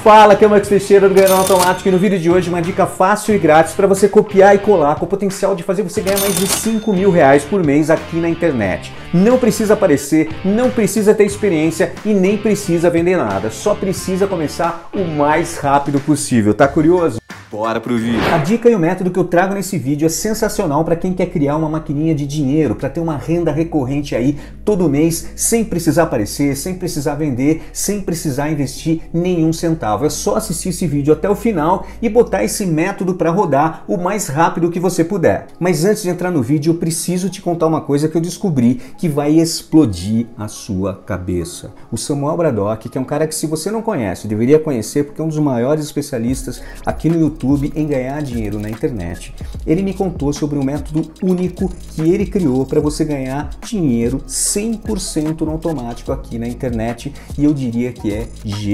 Fala, que é o Max Teixeira do Ganhando Automático, e no vídeo de hoje uma dica fácil e grátis para você copiar e colar com o potencial de fazer você ganhar mais de 5 mil reais por mês aqui na internet. Não precisa aparecer, não precisa ter experiência e nem precisa vender nada, só precisa começar o mais rápido possível. Tá curioso? Bora pro vídeo! A dica e o método que eu trago nesse vídeo é sensacional para quem quer criar uma maquininha de dinheiro, para ter uma renda recorrente aí todo mês, sem precisar aparecer, sem precisar vender, sem precisar investir nenhum centavo. É só assistir esse vídeo até o final e botar esse método para rodar o mais rápido que você puder. Mas antes de entrar no vídeo, eu preciso te contar uma coisa que eu descobri que vai explodir a sua cabeça. O Samuel Braddock, que é um cara que, se você não conhece, deveria conhecer, porque é um dos maiores especialistas aqui no YouTube em ganhar dinheiro na internet. Ele me contou sobre um método único que ele criou para você ganhar dinheiro 100% no automático aqui na internet, e eu diria que é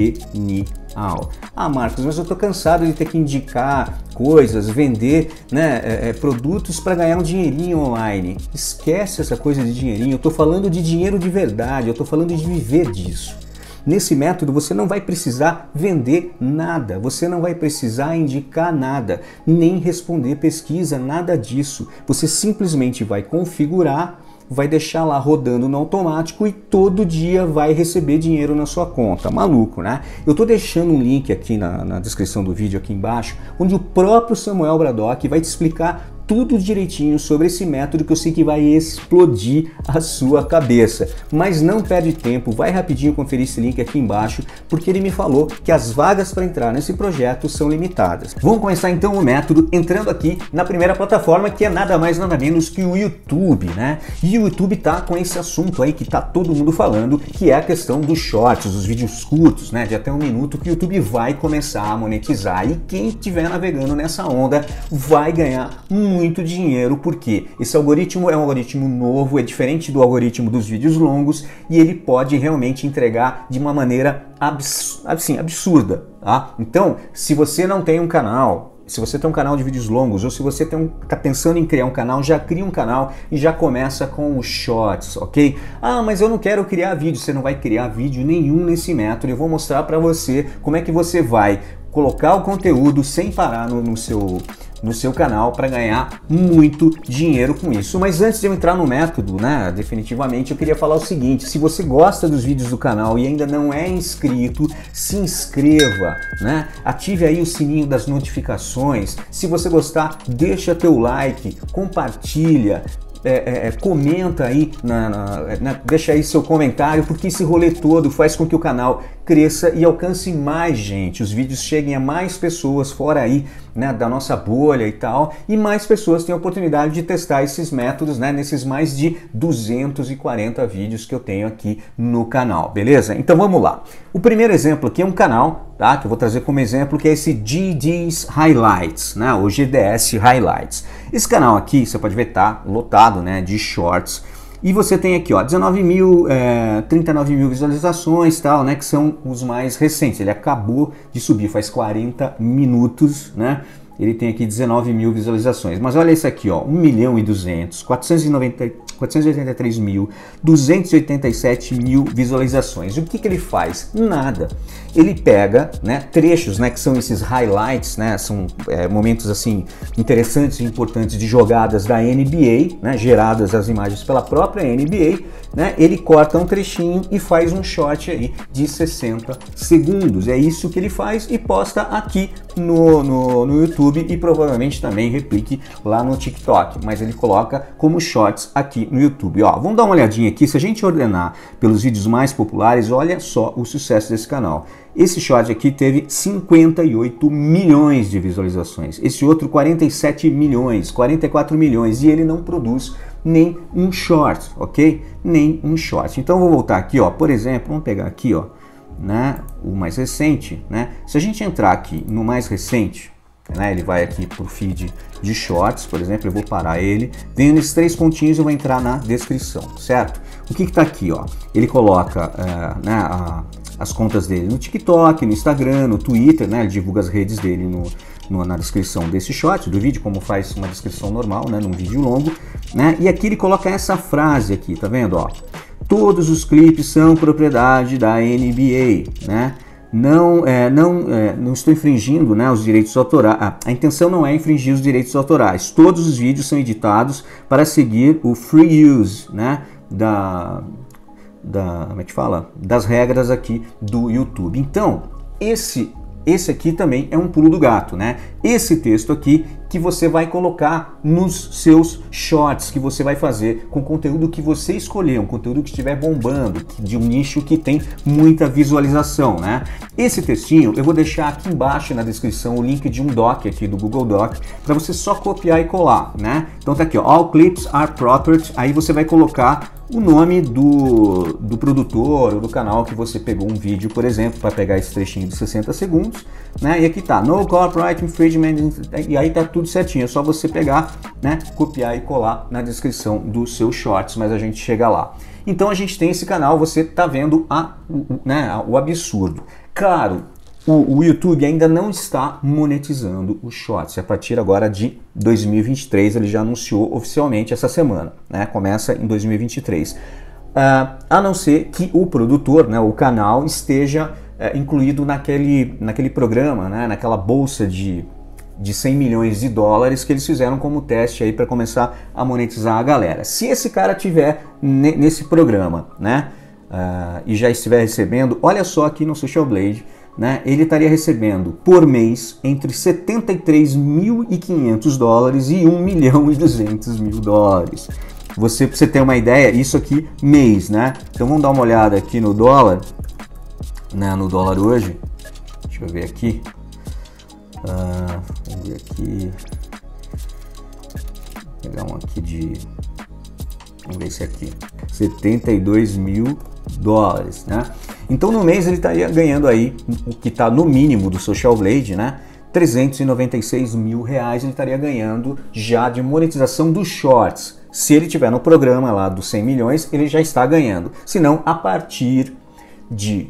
genial. Ah, Marcos, mas eu tô cansado de ter que indicar coisas, vender, produtos para ganhar um dinheirinho online. Esquece essa coisa de dinheirinho, eu tô falando de dinheiro de verdade, eu tô falando de viver disso. Nesse método você não vai precisar vender nada, você não vai precisar indicar nada, nem responder pesquisa, nada disso. Você simplesmente vai configurar, vai deixar lá rodando no automático e todo dia vai receber dinheiro na sua conta. Maluco, né? Eu tô deixando um link aqui na descrição do vídeo aqui embaixo, onde o próprio Samuel Braddock vai te explicar tudo direitinho sobre esse método, que eu sei que vai explodir a sua cabeça. Mas não perde tempo, vai rapidinho conferir esse link aqui embaixo, porque ele me falou que as vagas para entrar nesse projeto são limitadas. Vamos começar então o método entrando aqui na primeira plataforma, que é nada mais nada menos que o YouTube, né? E o YouTube tá com esse assunto aí que tá todo mundo falando, que é a questão dos shorts, dos vídeos curtos, né, de até 1 minuto, que o YouTube vai começar a monetizar, e quem estiver navegando nessa onda vai ganhar muito dinheiro, porque esse algoritmo é um algoritmo novo, é diferente do algoritmo dos vídeos longos, e ele pode realmente entregar de uma maneira absurda, tá? Então, se você não tem um canal, se você tem um canal de vídeos longos, ou se você está pensando em criar um canal, já cria um canal e já começa com os shorts, ok? Ah, mas eu não quero criar vídeo. Você não vai criar vídeo nenhum nesse método. Eu vou mostrar para você como é que você vai colocar o conteúdo sem parar no seu canal para ganhar muito dinheiro com isso. Mas antes de eu entrar no método, né, definitivamente, eu queria falar o seguinte: se você gosta dos vídeos do canal e ainda não é inscrito, se inscreva, né? Ative aí o sininho das notificações. Se você gostar, deixa teu like, compartilha. Comenta aí, deixa aí seu comentário, porque esse rolê todo faz com que o canal cresça e alcance mais gente, os vídeos cheguem a mais pessoas fora aí, né, da nossa bolha e tal, e mais pessoas tenham a oportunidade de testar esses métodos, né, nesses mais de 240 vídeos que eu tenho aqui no canal, beleza? Então vamos lá. O primeiro exemplo aqui é um canal, tá, que eu vou trazer como exemplo, que é esse GDS Highlights, né, ou GDS Highlights. Esse canal aqui, você pode ver, tá lotado, né, de shorts. E você tem aqui, ó, 39 mil visualizações, tal, né, que são os mais recentes. Ele acabou de subir, faz 40 minutos, né? Ele tem aqui 19 mil visualizações. Mas olha esse aqui, ó, 1.200.000, 483.000, 287 mil visualizações. O que que ele faz? Nada. Ele pega, né, trechos, né, que são esses highlights, né, são momentos assim interessantes e importantes de jogadas da NBA, né, geradas as imagens pela própria NBA, né? Ele corta um trechinho e faz um short aí de 60 segundos. É isso que ele faz e posta aqui no YouTube, e provavelmente também replique lá no TikTok, mas ele coloca como shorts aqui no YouTube. Ó, vamos dar uma olhadinha aqui. Se a gente ordenar pelos vídeos mais populares, olha só o sucesso desse canal. Esse short aqui teve 58 milhões de visualizações, esse outro 47 milhões, 44 milhões, e ele não produz nem um short, ok? Nem um short. Então eu vou voltar aqui, ó, por exemplo, vamos pegar aqui, ó, né, o mais recente, né? Se a gente entrar aqui no mais recente, né, ele vai aqui pro feed de shorts, por exemplo, eu vou parar ele, venho nesses 3 pontinhos, eu vou entrar na descrição, certo? O que que tá aqui, ó? Ele coloca as contas dele no TikTok, no Instagram, no Twitter, né? Ele divulga as redes dele na descrição desse short, do vídeo, como faz uma descrição normal, né, num vídeo longo, né? E aqui ele coloca essa frase aqui, tá vendo, ó? Todos os clipes são propriedade da NBA, né? não estou infringindo, né, os direitos autorais. A intenção não é infringir os direitos autorais. Todos os vídeos são editados para seguir o free use, né, como é que fala? Das regras aqui do YouTube. Então, esse aqui também é um pulo do gato, né? Esse texto aqui que você vai colocar nos seus shorts, que você vai fazer com conteúdo que você escolher, um conteúdo que estiver bombando, de um nicho que tem muita visualização, né? Esse textinho eu vou deixar aqui embaixo na descrição o link de um doc aqui do Google Doc para você só copiar e colar, né? Então tá aqui, ó, all clips are property, aí você vai colocar o nome do produtor ou do canal que você pegou um vídeo, por exemplo, para pegar esse trechinho de 60 segundos, né? E aqui tá, no copyright infringement, e aí tá tudo certinho, é só você pegar, né, copiar e colar na descrição dos seus shorts, mas a gente chega lá. Então a gente tem esse canal, você tá vendo o absurdo. Claro, o YouTube ainda não está monetizando os shorts. A partir agora de 2023, ele já anunciou oficialmente essa semana, né? Começa em 2023. A não ser que o produtor, né, o canal, esteja incluído naquele programa, né, naquela bolsa de 100 milhões de dólares que eles fizeram como teste aí para começar a monetizar a galera. Se esse cara tiver nesse programa, né, e já estiver recebendo, olha só aqui no Social Blade, né, ele estaria recebendo por mês entre 73.500 dólares e 1.200.000 dólares. Pra você ter uma ideia, isso aqui mês, né? Então vamos dar uma olhada aqui no dólar, né, no dólar hoje. Deixa eu ver aqui. Vamos ver aqui. Vou pegar um aqui de... Vamos ver esse aqui. 72 mil dólares, né? Então no mês ele estaria ganhando aí, o que está no mínimo do Social Blade, né? 396 mil reais ele estaria ganhando já de monetização dos shorts. Se ele tiver no programa lá dos 100 milhões, ele já está ganhando. Se não, a partir de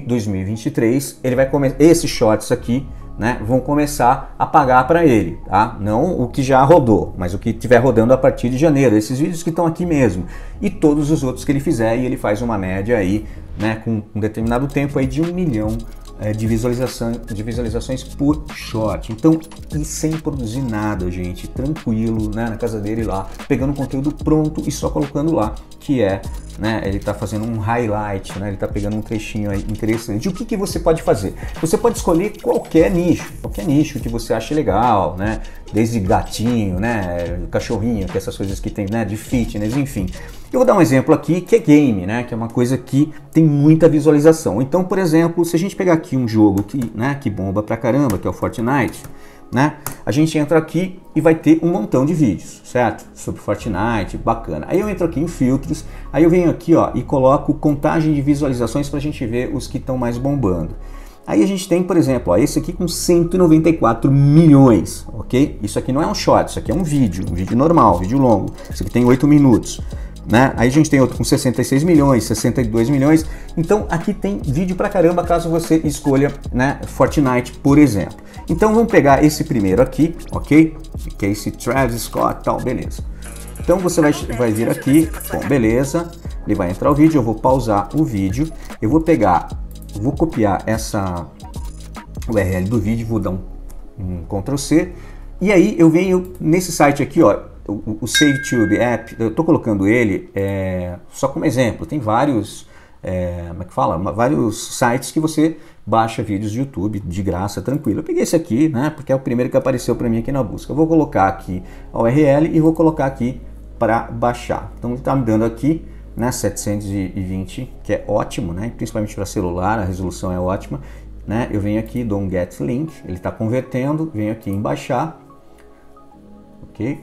2023, ele vai começar, esses shorts aqui, né, vão começar a pagar para ele, tá? Não o que já rodou, mas o que estiver rodando a partir de janeiro, esses vídeos que estão aqui mesmo, e todos os outros que ele fizer, e ele faz uma média aí, né, com um determinado tempo aí de 1 milhão de visualizações por short. Então, e sem produzir nada, gente, tranquilo, né, na casa dele lá, pegando o conteúdo pronto e só colocando lá, que é, né, ele está fazendo um highlight, né, ele está pegando um trechinho aí interessante. O que você pode fazer? Você pode escolher qualquer nicho que você ache legal, né, desde gatinho, né, cachorrinho, que é essas coisas que tem, né, de fitness, enfim. Eu vou dar um exemplo aqui que é game, né, que é uma coisa que tem muita visualização. Então, por exemplo, se a gente pegar aqui um jogo que bomba pra caramba, que é o Fortnite, né, a gente entra aqui e vai ter um montão de vídeos, certo? Sobre Fortnite, bacana. Aí eu entro aqui em filtros, aí eu venho aqui, ó, e coloco contagem de visualizações pra gente ver os que estão mais bombando. Aí a gente tem, por exemplo, ó, esse aqui com 194 milhões, ok? Isso aqui não é um short, isso aqui é um vídeo normal, vídeo longo. Isso aqui tem 8 minutos. Né? Aí a gente tem outro com 66 milhões, 62 milhões. Então aqui tem vídeo pra caramba caso você escolha, né, Fortnite, por exemplo. Então vamos pegar esse primeiro aqui, ok? Que é esse Travis Scott, tal, beleza. Então você vai vir aqui, bom, beleza. Ele vai entrar o vídeo, eu vou pausar o vídeo. Eu vou copiar essa URL do vídeo, vou dar um Ctrl C. E aí eu venho nesse site aqui, ó. O SaveTube App, eu estou colocando ele só como exemplo. Tem vários, como é que fala? Vários sites que você baixa vídeos de YouTube de graça, tranquilo. Eu peguei esse aqui, né? Porque é o primeiro que apareceu para mim aqui na busca. Eu vou colocar aqui a URL e vou colocar aqui para baixar. Então ele está me dando aqui, né, 720, que é ótimo, né? Principalmente para celular, a resolução é ótima, né? Eu venho aqui, dou um Get Link, ele está convertendo, venho aqui em baixar, ok?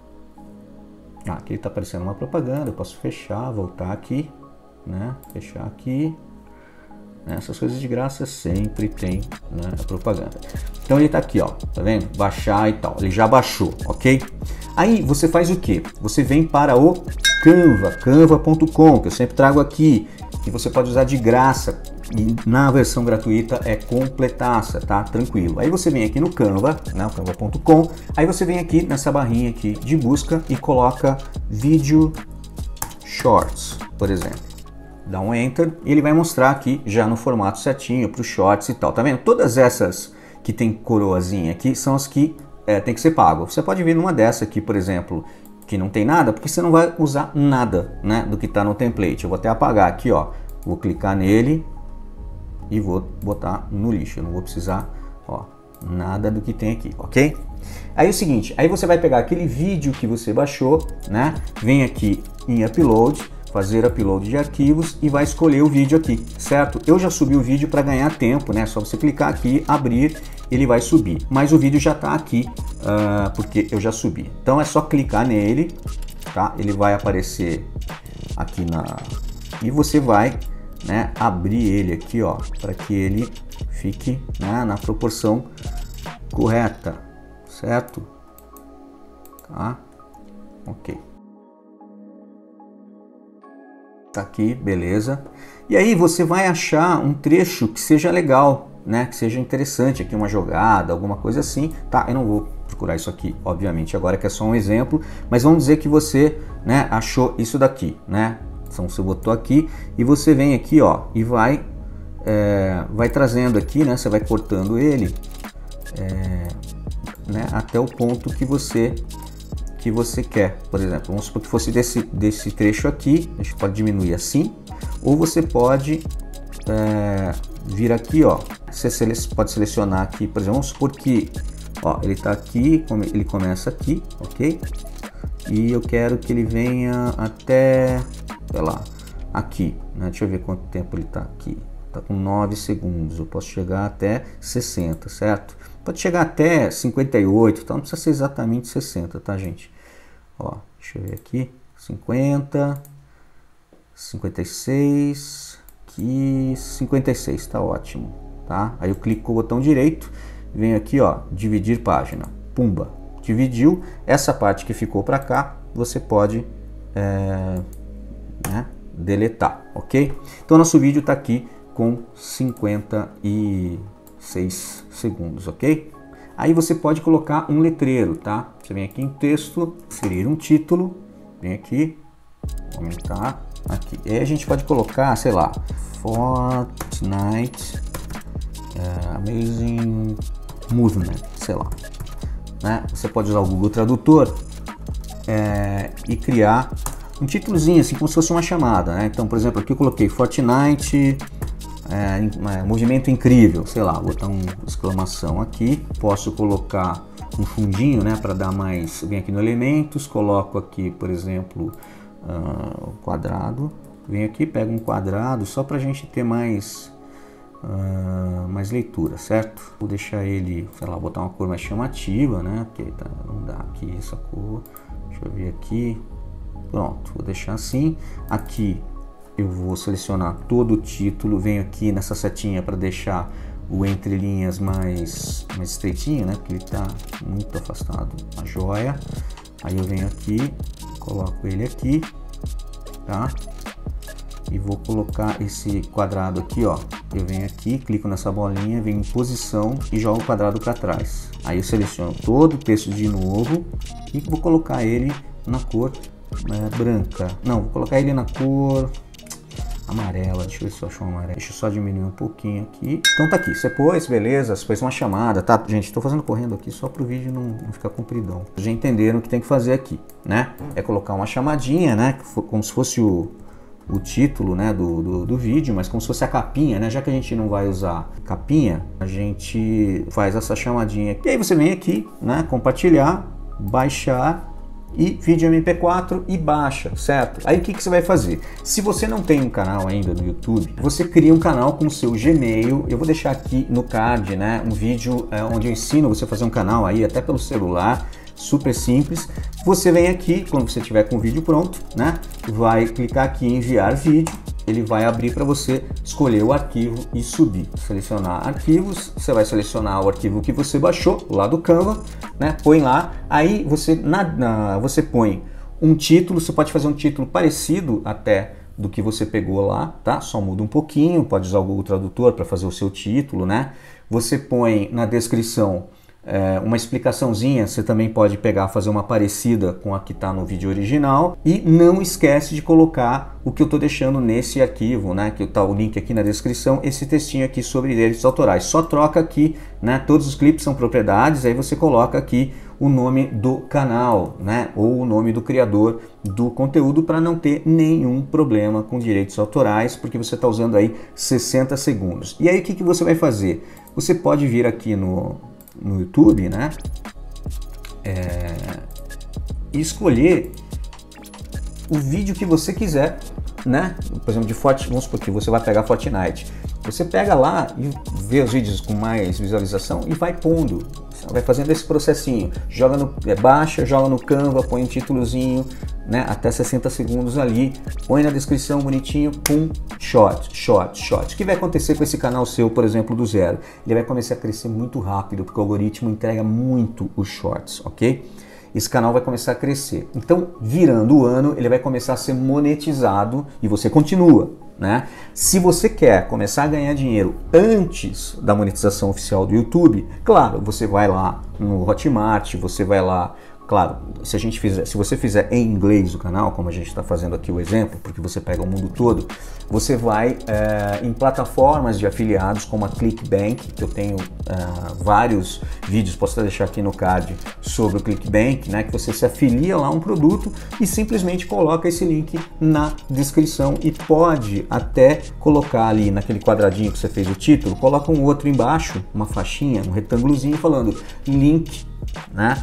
Aqui está aparecendo uma propaganda, eu posso fechar, voltar aqui, né? Fechar aqui. Essas coisas de graça sempre tem, né, a propaganda. Então ele está aqui, ó, tá vendo? Baixar e tal, ele já baixou, ok? Aí você faz o que? Você vem para o Canva, canva.com, que eu sempre trago aqui, que você pode usar de graça. E na versão gratuita é completaça, tá? Tranquilo. Aí você vem aqui no Canva, né, canva.com, aí você vem aqui nessa barrinha aqui de busca e coloca vídeo shorts, por exemplo. dá um Enter e ele vai mostrar aqui já no formato certinho para os shorts e tal. Tá vendo? Todas essas que tem coroazinha aqui são as que tem que ser pago. Você pode vir numa dessa aqui, por exemplo, que não tem nada, porque você não vai usar nada, né, do que está no template. Eu vou até apagar aqui, ó. Vou clicar nele e vou botar no lixo. Eu não vou precisar, ó, nada do que tem aqui, ok? Aí é o seguinte, aí você vai pegar aquele vídeo que você baixou, né? Vem aqui em Upload, fazer upload de arquivos e vai escolher o vídeo aqui, certo? Eu já subi o vídeo para ganhar tempo, né? Só você clicar aqui, abrir, ele vai subir. Mas o vídeo já está aqui, porque eu já subi. Então é só clicar nele, tá? Ele vai aparecer aqui e você vai, né, abrir ele aqui, ó, para que ele fique, né, na proporção correta, certo? Tá? Ok. Tá aqui, beleza. E aí você vai achar um trecho que seja legal, né, que seja interessante aqui, uma jogada, alguma coisa assim, tá? Eu não vou procurar isso aqui, obviamente, agora que é só um exemplo, mas vamos dizer que você, né, achou isso daqui, né? Então você botou aqui e você vem aqui, ó, e vai trazendo aqui, né? Você vai cortando ele, né, até o ponto que você quer. Por exemplo, vamos supor que fosse desse trecho aqui, a gente pode diminuir assim, ou você pode vir aqui, ó, você pode selecionar aqui, por exemplo, vamos supor que, ó, ele tá aqui, ele começa aqui, ok? E eu quero que ele venha até, sei lá, aqui, né? Deixa eu ver quanto tempo ele tá aqui. Tá com 9 segundos, eu posso chegar até 60, certo? Pode chegar até 58, então não precisa ser exatamente 60, tá, gente? Ó, deixa eu ver aqui, 50, 56, aqui, 56, tá ótimo, tá? Aí eu clico com o botão direito, venho aqui, ó, dividir página, pumba, dividiu. Essa parte que ficou para cá, você pode né, deletar, ok? Então nosso vídeo tá aqui com 56 segundos, ok? Aí você pode colocar um letreiro, tá? Você vem aqui em texto, inserir um título, vem aqui, aumentar aqui. E aí a gente pode colocar, sei lá, Fortnite Amazing Movement, sei lá, né? Você pode usar o Google Tradutor e criar um títulozinho, assim, como se fosse uma chamada, né? Então, por exemplo, aqui eu coloquei Fortnite movimento incrível, sei lá, vou botar uma exclamação aqui. Posso colocar um fundinho, né, para dar mais. Vem aqui no elementos, coloco aqui, por exemplo, quadrado. Vem aqui, pego um quadrado só para a gente ter mais leitura, certo? Vou deixar ele, sei lá, botar uma cor mais chamativa, né? Porque não dá aqui essa cor. Deixa eu ver aqui. Pronto, vou deixar assim. Aqui eu vou selecionar todo o título, venho aqui nessa setinha para deixar o entre linhas mais estreitinho, né? Porque ele está muito afastado, a joia. Aí eu venho aqui, coloco ele aqui, tá? E vou colocar esse quadrado aqui, ó. Eu venho aqui, clico nessa bolinha, venho em posição e jogo o quadrado para trás. Aí eu seleciono todo o texto de novo e vou colocar ele na cor branca. Não, vou colocar ele na cor amarela. Deixa eu ver se eu acho um amarelo. Deixa eu só diminuir um pouquinho aqui. Então tá aqui, você pôs, beleza, você pôs uma chamada, tá? Gente, tô fazendo correndo aqui só pro vídeo não ficar compridão. Já entenderam o que tem que fazer aqui, né? É colocar uma chamadinha, né? Como se fosse o título, né, do vídeo, mas como se fosse a capinha, né? Já que a gente não vai usar capinha, a gente faz essa chamadinha aqui. E aí você vem aqui, né? Compartilhar, baixar e vídeo MP4 e baixa, certo? Aí o que você vai fazer? Se você não tem um canal ainda no YouTube, você cria um canal com o seu Gmail. Eu vou deixar aqui no card, né, um vídeo onde eu ensino você a fazer um canal aí, até pelo celular, super simples. Você vem aqui, quando você tiver com o vídeo pronto, né, vai clicar aqui em enviar vídeo. Ele vai abrir para você escolher o arquivo e subir. Selecionar arquivos, você vai selecionar o arquivo que você baixou lá do Canva, né? Põe lá, aí você, você põe um título, você pode fazer um título parecido até do que você pegou lá, tá? Só muda um pouquinho, pode usar o Google Tradutor para fazer o seu título, né? Você põe na descrição uma explicaçãozinha, você também pode pegar, fazer uma parecida com a que está no vídeo original. E não esquece de colocar o que eu estou deixando nesse arquivo, né, que está o link aqui na descrição, esse textinho aqui sobre direitos autorais. Só troca aqui, né, todos os clipes são propriedades, aí você coloca aqui o nome do canal, né, ou o nome do criador do conteúdo, para não ter nenhum problema com direitos autorais, porque você está usando aí 60 segundos. E aí o que você vai fazer? Você pode vir aqui no YouTube, né, e escolher o vídeo que você quiser, né? Por exemplo, de Fortnite, vamos supor que você vai pegar Fortnite. Você pega lá e vê os vídeos com mais visualização e vai pondo. Você vai fazendo esse processinho. Baixa, joga no Canva, põe um títulozinho, né? Até 60 segundos ali. Põe na descrição bonitinho, pum, short. O que vai acontecer com esse canal seu, por exemplo, do zero? Ele vai começar a crescer muito rápido, porque o algoritmo entrega muito os shorts, ok? Esse canal vai começar a crescer. Então, virando o ano, ele vai começar a ser monetizado e você continua, né? Se você quer começar a ganhar dinheiro antes da monetização oficial do YouTube, claro, você vai lá no Hotmart, você vai lá, claro, se você fizer em inglês o canal, como a gente está fazendo aqui o exemplo, porque você pega o mundo todo, você vai em plataformas de afiliados como a ClickBank, que eu tenho vários vídeos, posso deixar aqui no card, sobre o ClickBank, né, que você se afilia lá a um produto e simplesmente coloca esse link na descrição e pode até colocar ali naquele quadradinho que você fez o título, coloca um outro embaixo, uma faixinha, um retângulozinho falando link, né,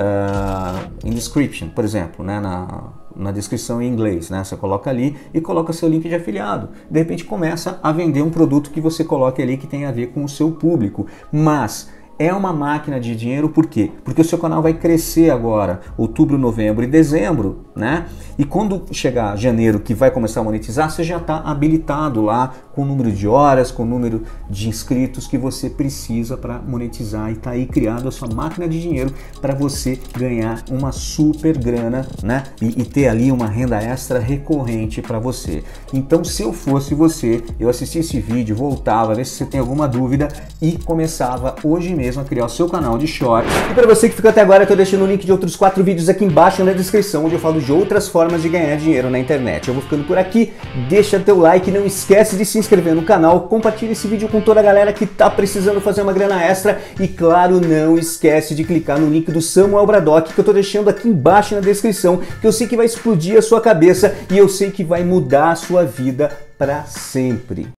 in description, por exemplo, né, na descrição em inglês, né? Você coloca ali e coloca seu link de afiliado. De repente começa a vender um produto que você coloque ali que tem a ver com o seu público. Mas é uma máquina de dinheiro, por quê? Porque o seu canal vai crescer agora, outubro, novembro e dezembro, né? E quando chegar janeiro, que vai começar a monetizar, você já está habilitado lá com o número de horas, com o número de inscritos que você precisa para monetizar, e está aí criado a sua máquina de dinheiro para você ganhar uma super grana, né? E ter ali uma renda extra recorrente para você. Então, se eu fosse você, eu assistia esse vídeo, voltava, ver se você tem alguma dúvida e começava hoje mesmo a criar o seu canal de shorts. E para você que ficou até agora, eu estou deixando o link de outros 4 vídeos aqui embaixo na descrição, onde eu falo de outras formas de ganhar dinheiro na internet. Eu vou ficando por aqui, deixa teu like, não esquece de se inscrever no canal, compartilha esse vídeo com toda a galera que tá precisando fazer uma grana extra e, claro, não esquece de clicar no link do Samuel Bradock que eu tô deixando aqui embaixo na descrição, que eu sei que vai explodir a sua cabeça e eu sei que vai mudar a sua vida para sempre.